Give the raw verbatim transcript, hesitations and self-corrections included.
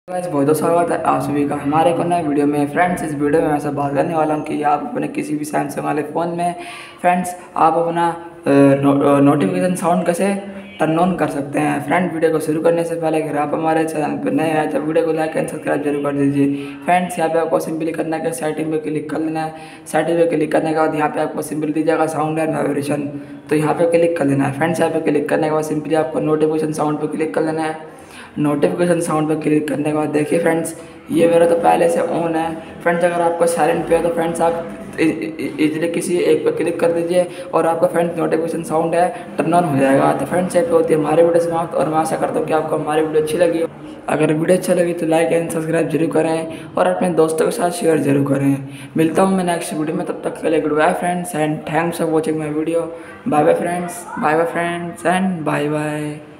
Guys बहुत बहुत स्वागत है आप सभी का हमारे एक और नए वीडियो में। फ्रेंड्स इस वीडियो में मैं ऐसा बात करने वाला हूँ कि आप अपने किसी भी सैमसंग वाले फ़ोन में फ्रेंड्स आप अपना नो, नोटिफिकेशन साउंड कैसे टर्न ऑन कर सकते हैं। फ्रेंड वीडियो को शुरू करने से पहले अगर आप हमारे चैनल पर नए हैं तो वीडियो को लाइक एंड सब्सक्राइब जरूर कर दीजिए। फ्रेंड्स यहाँ पे आपको सिंपली करना है कि सेटिंग पे क्लिक कर लेना है। सेटिंग पे क्लिक करने के बाद यहाँ पे आपको सिंपली दी जाएगा साउंड एंड वाइब्रेशन, तो यहाँ पे क्लिक कर लेना है। फ्रेंड्स यहाँ पे क्लिक करने के बाद सिंपली आपको नोटिफिकेशन साउंड पर क्लिक कर लेना है। नोटिफिकेशन साउंड पर क्लिक करने के बाद देखिए फ्रेंड्स ये मेरा तो पहले से ऑन है। फ्रेंड्स अगर आपको साइलेंट पे है तो फ्रेंड्स आप इजीली किसी एक पर क्लिक कर दीजिए और आपका फ्रेंड्स नोटिफिकेशन साउंड है टर्न ऑन हो जाएगा। तो फ्रेंड्स ये पे होती है हमारी वीडियो समाप्त और मैं आशा करता हूँ कि आपको हमारी वीडियो अच्छी लगी। अगर वीडियो अच्छा लगी तो लाइक एंड सब्सक्राइब जरूर करें और अपने दोस्तों के साथ शेयर जरूर करें। मिलता हूँ मैं नेक्स्ट वीडियो में, तब तक के लिए good bye friends and thanks for watching my video. Bye bye friends, bye bye friends and bye bye.